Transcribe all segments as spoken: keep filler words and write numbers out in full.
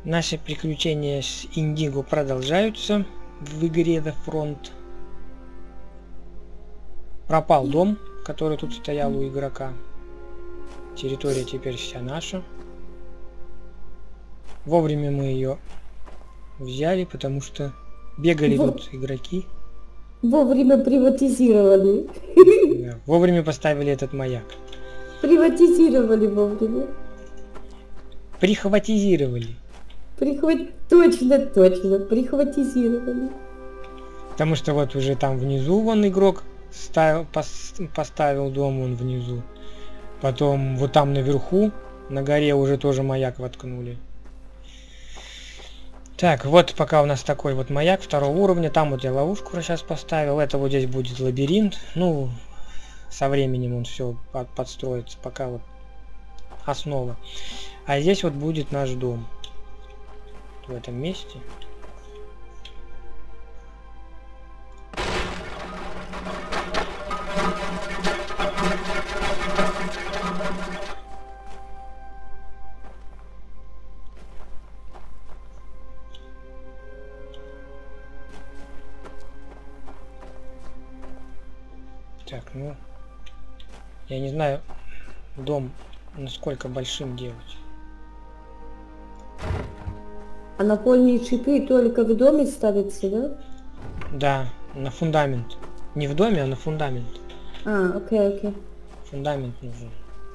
Наши приключения с Индиго продолжаются в игре The Front. Пропал дом, который тут стоял у игрока. Территория теперь вся наша. Вовремя мы ее взяли, потому что бегали Во... тут игроки. Вовремя приватизировали. Да, вовремя поставили этот маяк. Приватизировали вовремя. Прихватизировали. Прихват... Точно, точно. Прихватизировали. Потому что вот уже там внизу вон игрок ставил, пос, поставил дом, он внизу. Потом вот там наверху, на горе уже тоже маяк воткнули. Так, вот пока у нас такой вот маяк второго уровня. Там вот я ловушку сейчас поставил. Это вот здесь будет лабиринт. Ну, со временем он все под, подстроится. Пока вот основа. А здесь вот будет наш дом. В этом месте. Так, ну, я не знаю, дом насколько большим делать. А напольные шипы только в доме ставятся, да? Да, на фундамент. Не в доме, а на фундамент. А, окей, окей. Фундамент нужен.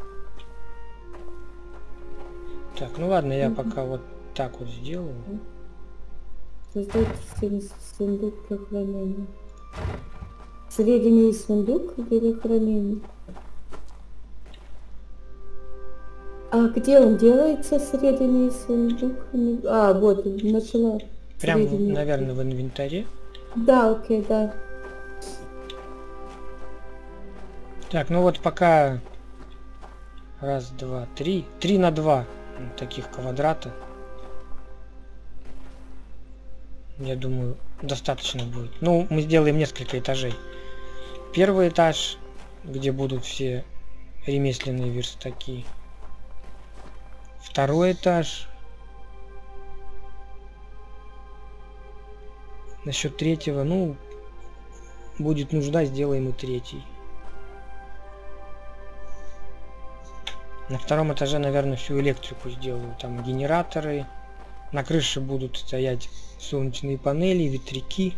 Так, ну ладно, я mm-hmm. пока вот так вот сделаю. Создайте сундук для хранения. Средний сундук для хранения. А где он делается, средний сундук? А, вот, нашла. Прям, средний. Наверное, в инвентаре. Да, окей, да. Так, ну вот пока раз, два, три. Три на два таких квадрата. Я думаю, достаточно будет. Ну, мы сделаем несколько этажей. Первый этаж, где будут все ремесленные верстаки. Второй этаж. Насчет третьего, ну, будет нужда, сделаем и третий. На втором этаже, наверное, всю электрику сделаю. Там генераторы. На крыше будут стоять солнечные панели, ветряки.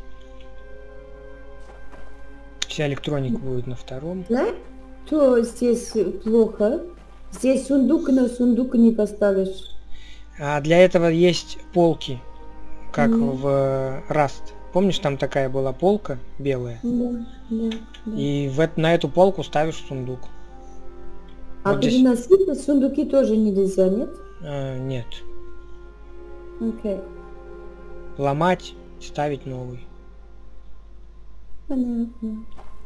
Вся электроника будет на втором. Да? То здесь плохо. Здесь сундук, на сундук не поставишь. А для этого есть полки, как mm. в Rust. Помнишь, там такая была полка белая? Да, да, да. И в, на эту полку ставишь сундук. А вот переносить здесь... сундуки тоже нельзя, нет? А, нет. Окей. Okay. Ломать, ставить новый. Понятно.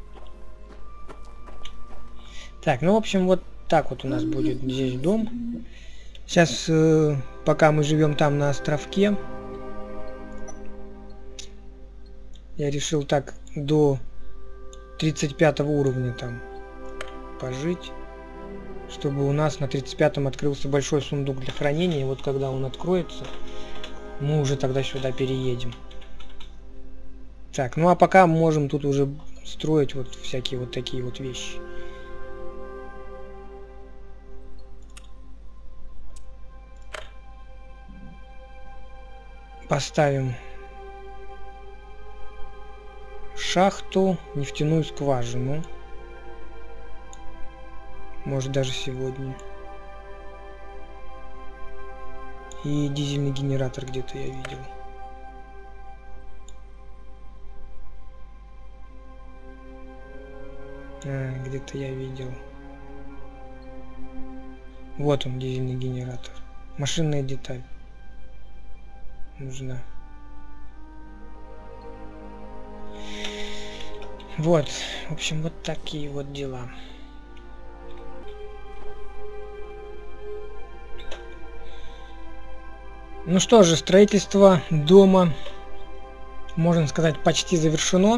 Так, ну в общем вот так вот у нас будет здесь дом. Сейчас, э, пока мы живем там на островке, я решил так до тридцать пятого уровня там пожить, чтобы у нас на тридцать пятом открылся большой сундук для хранения. И вот когда он откроется, мы уже тогда сюда переедем. Так, ну а пока можем тут уже строить вот всякие вот такие вот вещи. Поставим шахту, нефтяную скважину. Может даже сегодня. И дизельный генератор где-то я видел. А, где-то я видел. Вот он, дизельный генератор. Машинная деталь нужна. Вот, в общем, вот такие вот дела. Ну что же, строительство дома, можно сказать, почти завершено.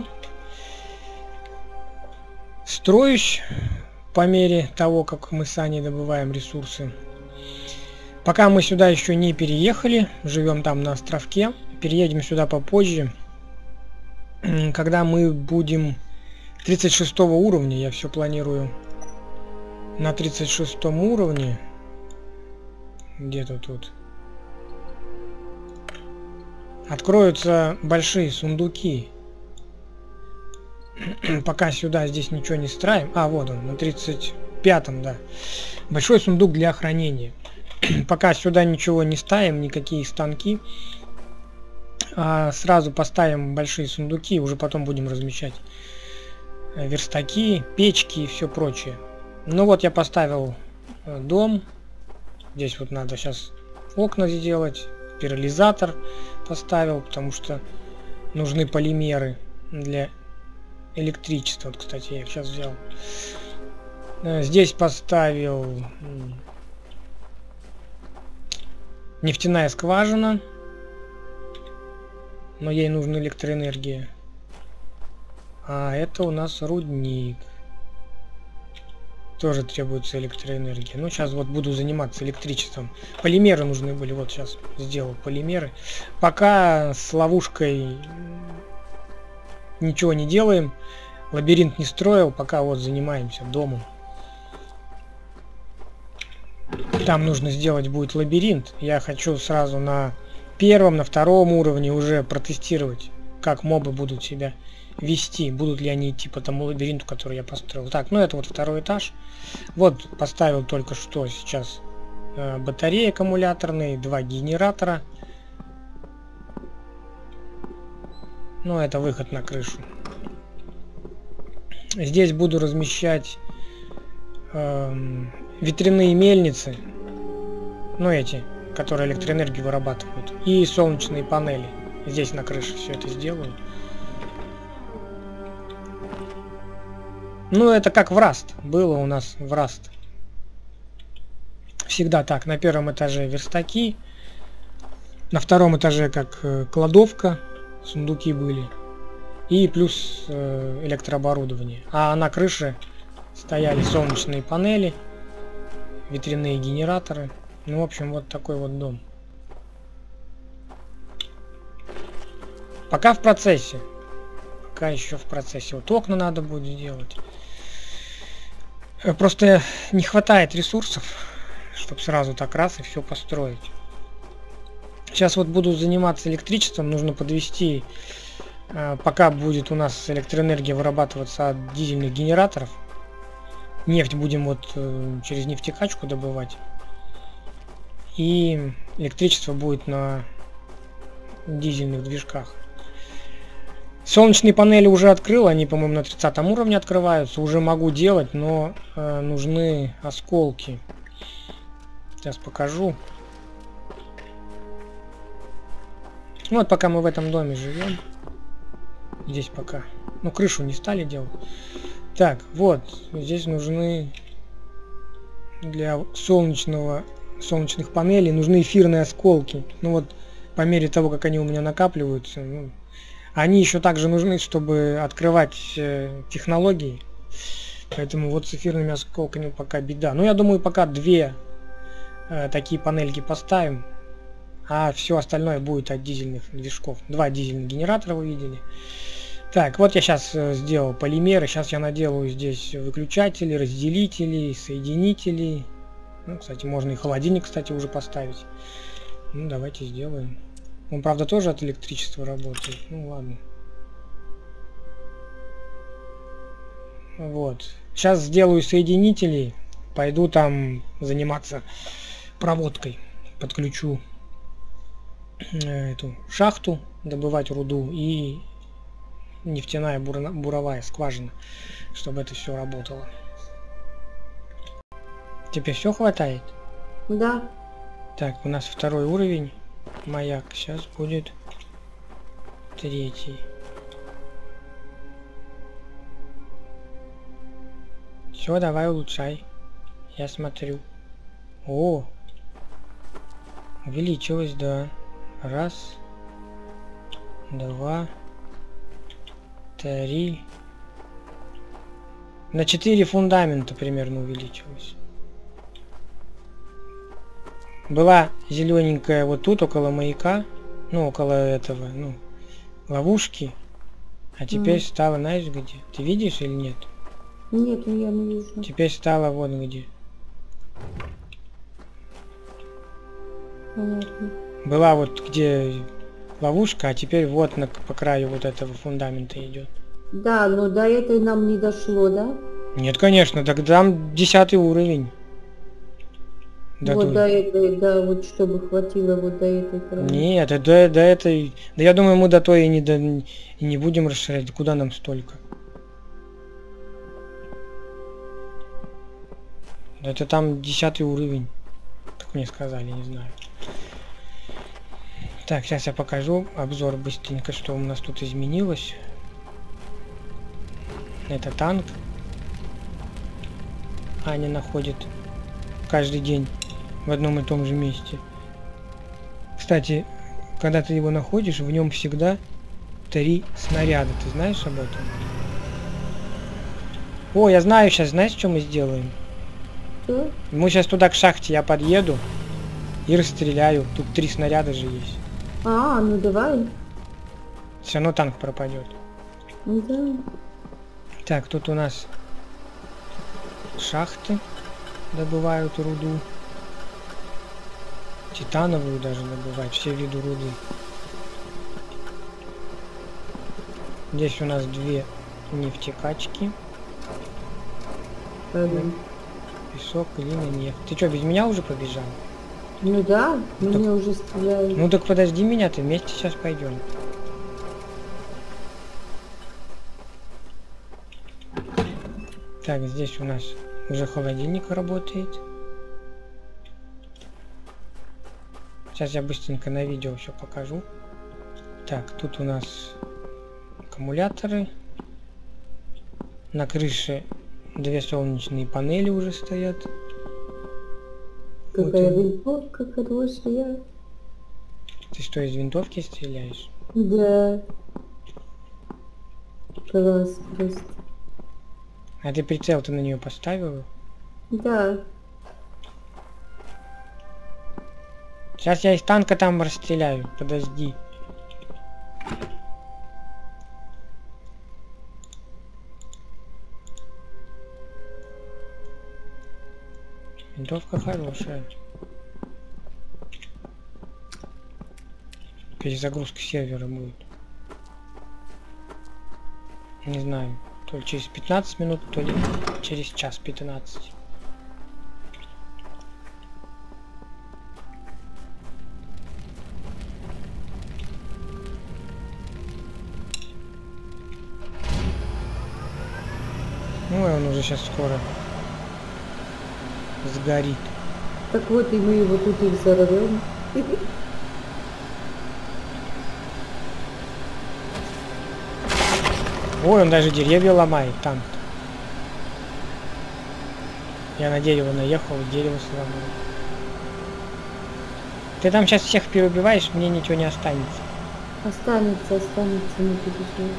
Строюсь по мере того, как мы с Аней добываем ресурсы. Пока мы сюда еще не переехали, живем там на островке, переедем сюда попозже, когда мы будем тридцать шестого уровня. Я все планирую на тридцать шестом уровне. Где-то тут откроются большие сундуки. Пока сюда здесь ничего не строим. А, вот он, на тридцать пятом, да. Большой сундук для хранения. Пока сюда ничего не ставим, никакие станки. А сразу поставим большие сундуки, уже потом будем размещать верстаки, печки и все прочее. Ну вот я поставил дом. Здесь вот надо сейчас окна сделать, стерилизатор поставил, потому что нужны полимеры для электричества. Вот, кстати, я их сейчас взял. Здесь поставил нефтяная скважина, но ей нужна электроэнергия. А это у нас рудник. Тоже требуется электроэнергия. Ну, сейчас вот буду заниматься электричеством. Полимеры нужны были. Вот сейчас сделал полимеры. Пока с ловушкой ничего не делаем. Лабиринт не строил. Пока вот занимаемся домом. Там нужно сделать будет лабиринт. Я хочу сразу на первом, на втором уровне уже протестировать, как мобы будут себя вести, будут ли они идти по тому лабиринту, который я построил. Так, ну это вот второй этаж. Вот поставил только что сейчас э, батареи аккумуляторные, два генератора. Ну это выход на крышу. Здесь буду размещать э, ветряные мельницы, ну эти, которые электроэнергию вырабатывают, и солнечные панели. Здесь на крыше все это сделаю. Ну, это как в Раст. Было у нас в Раст. Всегда так. На первом этаже верстаки. На втором этаже как э, кладовка. Сундуки были. И плюс э, электрооборудование. А на крыше стояли солнечные панели. Ветряные генераторы. Ну, в общем, вот такой вот дом. Пока в процессе. Пока еще в процессе. Вот окна надо будет сделать. Просто не хватает ресурсов, чтобы сразу так раз и все построить. Сейчас вот буду заниматься электричеством. Нужно подвести, пока будет у нас электроэнергия вырабатываться от дизельных генераторов. Нефть будем вот через нефтекачку добывать. И электричество будет на дизельных движках. Солнечные панели уже открыл, они, по-моему, на тридцатом уровне открываются. Уже могу делать, но э, нужны осколки. Сейчас покажу. Вот пока мы в этом доме живем. Здесь пока. Ну, крышу не стали делать. Так, вот. Здесь нужны для солнечного, солнечных панелей нужны эфирные осколки. Ну вот, по мере того, как они у меня накапливаются, ну, они еще также нужны, чтобы открывать э, технологии. Поэтому вот с эфирными осколками пока беда. Ну, я думаю, пока две э, такие панельки поставим. А все остальное будет от дизельных движков. Два дизельных генератора вы видели. Так, вот я сейчас э, сделал полимеры. Сейчас я наделаю здесь выключатели, разделители, соединители. Ну, кстати, можно и холодильник, кстати, уже поставить. Ну, давайте сделаем. Он, правда, тоже от электричества работает. Ну, ладно. Вот. Сейчас сделаю соединители. Пойду там заниматься проводкой. Подключу эту шахту, добывать руду, и нефтяная бура, буровая скважина, чтобы это все работало. Теперь все хватает? Да. Так, у нас второй уровень. Маяк. Сейчас будет третий. Все, давай улучшай. Я смотрю. О! Увеличилось, да. Раз. Два. Три. На четыре фундамента примерно увеличилось. была зелененькая вот тут, около маяка. Ну, около этого, ну, ловушки. А теперь mm. стало, знаешь, где? Ты видишь или нет? Нет, я не вижу. Теперь стало вот где. Понятно. Была вот где ловушка, а теперь вот на, по краю вот этого фундамента идет. Да, но до этой нам не дошло, да? Нет, конечно, так там десятый уровень. Да вот тут. До этой, да, вот чтобы хватило вот до этой. Правильно? Нет, до, до этой... Да я думаю, мы до той и не, до, и не будем расширять. Куда нам столько? Это там десятый уровень. Так мне сказали, не знаю. Так, сейчас я покажу обзор быстренько, что у нас тут изменилось. Это танк. Аня находит каждый день в одном и том же месте. Кстати, когда ты его находишь, в нем всегда три снаряда. Ты знаешь об этом? О, я знаю сейчас, знаешь, что мы сделаем? Что? Мы сейчас туда к шахте, я подъеду и расстреляю. Тут три снаряда же есть. А, ну давай. Все равно танк пропадет. Да. Так, тут у нас шахты добывают руду. Титановую даже добывают, все виды руды. Здесь у нас две нефтекачки. Ага. Песок, глина, нефть. Ты что, без меня уже побежал? Ну да, ну, меня так... уже стреляют. Ну так подожди меня, ты вместе сейчас пойдем. Так, здесь у нас уже холодильник работает. Сейчас я быстренько на видео все покажу. Так, тут у нас аккумуляторы. На крыше две солнечные панели уже стоят. Какая вот винтовка хорошая. Ты что, из винтовки стреляешь? Да. Класс просто. А ты прицел ты на нее поставил? Да. Сейчас я из танка там расстреляю. Подожди. Винтовка хорошая. Перезагрузка сервера будет. Не знаю. То ли через пятнадцать минут, то ли через час пятнадцать. Ну и он уже сейчас скоро сгорит. Так вот и мы его тут и взорвем. Ой, он даже деревья ломает, танк. Я на дерево наехал, дерево сломал. Ты там сейчас всех переубиваешь, мне ничего не останется. Останется, останется, не переживай.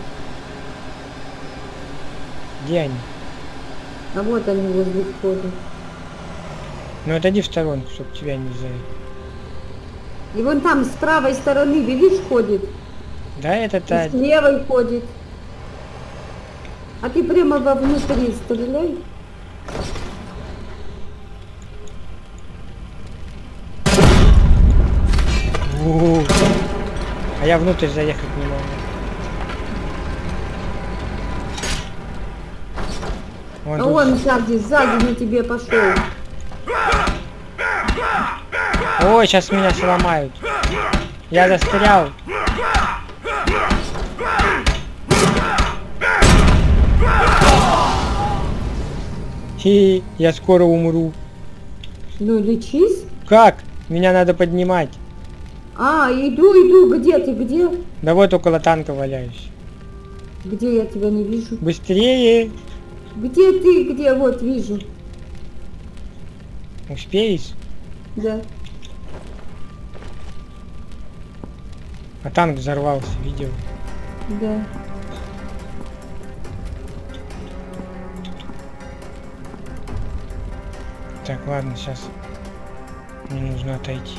Где они? А вот они возле входа. Ну отойди в сторонку, чтобы тебя не взяли. И вон там с правой стороны, видишь, ходит? Да, это та... И с левой ходит. А ты прямо вовнутрь стреляй. У-у-у. А я внутрь заехать не могу. Вон а тут... он сзади, сзади на тебе пошел. Ой, сейчас меня сломают. Я застрял. Хи, я скоро умру. Ну лечись. Как? Меня надо поднимать. А, иду, иду. Где ты, где? Да вот около танка валяюсь. Где я тебя не вижу? Быстрее. Где ты, где? Вот вижу. Успеешь? Да. А танк взорвался, видел? Да. Так, ладно, сейчас Мне нужно отойти.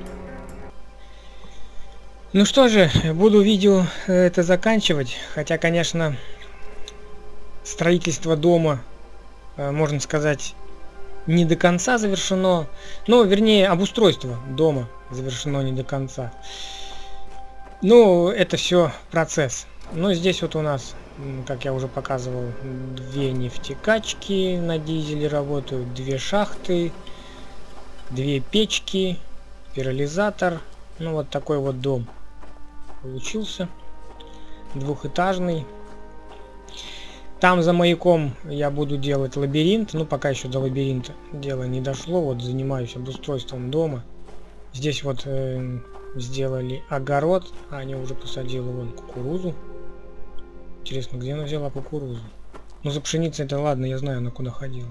Ну что же, буду видео это заканчивать. Хотя, конечно, строительство дома, можно сказать, не до конца завершено. Но, вернее, обустройство дома завершено не до конца. Ну, это все процесс. Но здесь вот у нас, как я уже показывал, две нефтекачки на дизеле работают, две шахты, две печки, пиролизатор. Ну, вот такой вот дом получился. Двухэтажный. Там за маяком я буду делать лабиринт. Ну, пока еще до лабиринта дело не дошло. Вот занимаюсь обустройством дома. Здесь вот э, сделали огород. Аня уже посадила вон кукурузу. Интересно, где она взяла кукурузу? Ну, за пшеницей это ладно, я знаю, она куда ходила.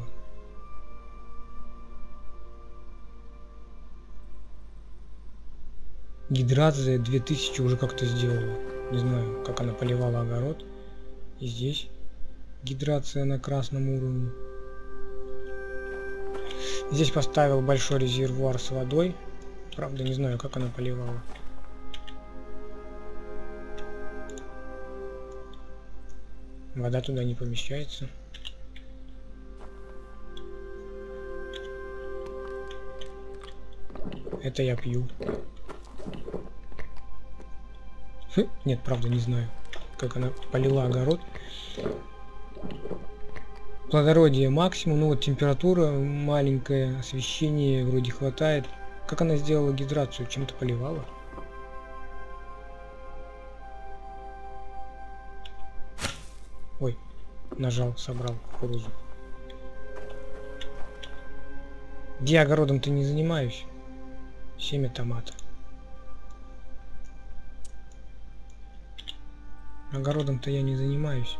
Гидрация две тысячи уже как-то сделала. Не знаю, как она поливала огород. И здесь гидрация на красном уровне. Здесь поставил большой резервуар с водой. Правда, не знаю, как она поливала. Вода туда не помещается. Это я пью. Хм, нет, правда, не знаю, как она полила огород. Плодородие максимум. Ну вот температура маленькая, освещение вроде хватает. Как она сделала гидрацию? Чем-то поливала? Ой, нажал, собрал кукурузу. Я огородом-то не занимаюсь. Семя томата. Огородом-то я не занимаюсь.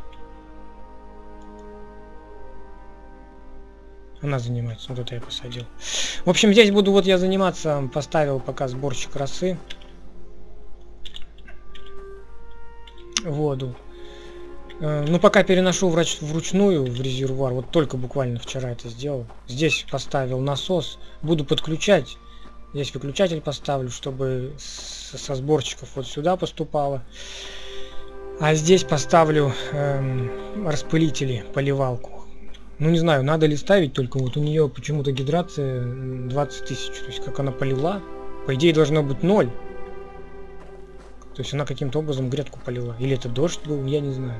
Она занимается, вот это я посадил. В общем, здесь буду вот я заниматься. Поставил пока сборщик росы. Воду. Ну, пока переношу врач вручную в резервуар. Вот только буквально вчера это сделал. Здесь поставил насос. Буду подключать. Здесь выключатель поставлю, чтобы со сборщиков вот сюда поступало. А здесь поставлю эм, распылители, поливалку. Ну, не знаю, надо ли ставить, только вот у нее почему-то гидрация двадцать тысяч. То есть, как она полила, по идее, должно быть ноль. То есть, она каким-то образом грядку полила. Или это дождь был, я не знаю.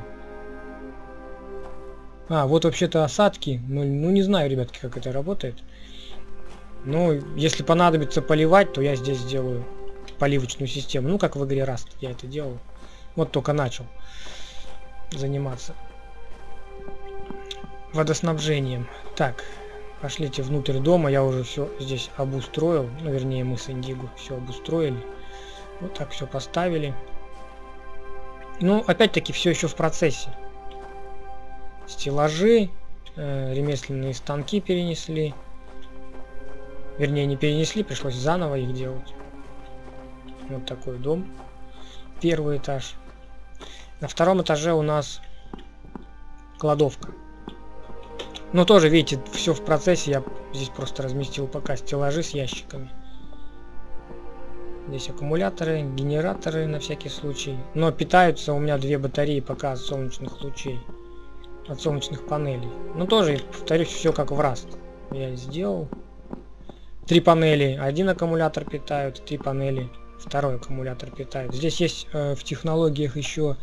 А, вот вообще-то осадки. Ну, ну, не знаю, ребятки, как это работает. Но если понадобится поливать, то я здесь сделаю поливочную систему. Ну, как в игре Rust я это делал. Вот только начал заниматься водоснабжением. Так, пошлите внутрь дома. Я уже все здесь обустроил. Ну, вернее, мы с Индиго все обустроили. Вот так все поставили. Ну, опять-таки, все еще в процессе. Стеллажи, э, ремесленные станки перенесли. Вернее, не перенесли, пришлось заново их делать. Вот такой дом. Первый этаж. На втором этаже у нас кладовка. Но тоже, видите, все в процессе. Я здесь просто разместил пока стеллажи с ящиками. Здесь аккумуляторы, генераторы на всякий случай. Но питаются у меня две батареи пока от солнечных лучей. От солнечных панелей. Но тоже, повторюсь, все как в Rust. Я сделал. Три панели. Один аккумулятор питают, три панели. Второй аккумулятор питает. Здесь есть э, в технологиях еще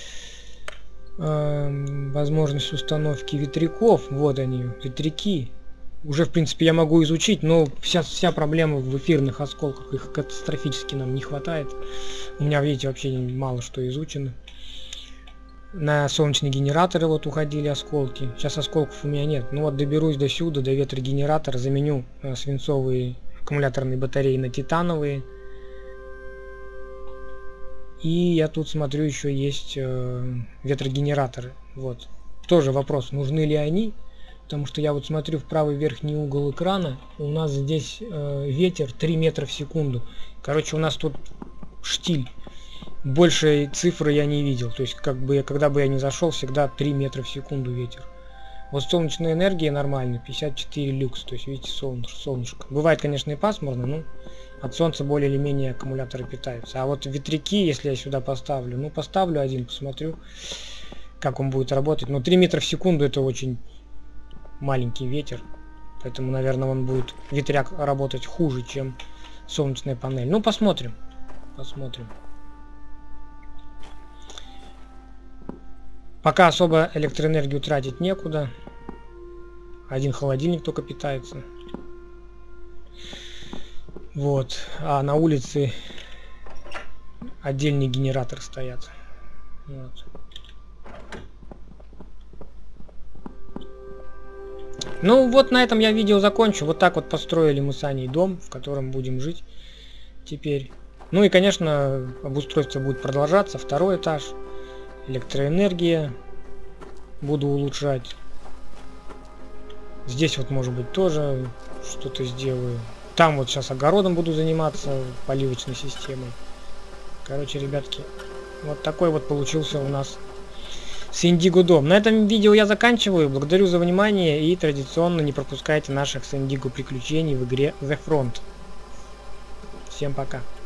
э, возможность установки ветряков. Вот они, ветряки. Уже, в принципе, я могу изучить, но вся, вся проблема в эфирных осколках. Их катастрофически нам не хватает. У меня, видите, вообще мало что изучено. На солнечные генераторы вот уходили осколки. Сейчас осколков у меня нет. Ну вот доберусь до сюда, до ветрогенератора, заменю э, свинцовые аккумуляторные батареи на титановые. И я тут смотрю, еще есть э, ветрогенераторы. Вот. Тоже вопрос, нужны ли они. Потому что я вот смотрю в правый верхний угол экрана. У нас здесь э, ветер три метра в секунду. Короче, у нас тут штиль. Большей цифры я не видел. То есть, как бы, когда бы я не зашел, всегда три метра в секунду ветер. Вот солнечная энергия нормальная, пятьдесят четыре люкс, то есть видите, солнышко, солнышко. Бывает, конечно, и пасмурно, но от солнца более или менее аккумуляторы питаются. А вот ветряки, если я сюда поставлю, ну поставлю один, посмотрю, как он будет работать. Но три метра в секунду это очень маленький ветер, поэтому, наверное, он будет, ветряк, работать хуже, чем солнечная панель. Ну, посмотрим, посмотрим. Пока особо электроэнергию тратить некуда. Один холодильник только питается. Вот. А на улице отдельный генератор стоят. Вот. Ну вот на этом я видео закончу. Вот так вот построили мы с Аней дом, в котором будем жить теперь. Ну и, конечно, обустройство будет продолжаться. Второй этаж. Электроэнергия буду улучшать. Здесь вот, может быть, тоже что-то сделаю. Там вот сейчас огородом буду заниматься, поливочной системой. Короче, ребятки, вот такой вот получился у нас с Индиго дом. На этом видео я заканчиваю. Благодарю за внимание и традиционно не пропускайте наших с Индиго приключений в игре The Front. Всем пока.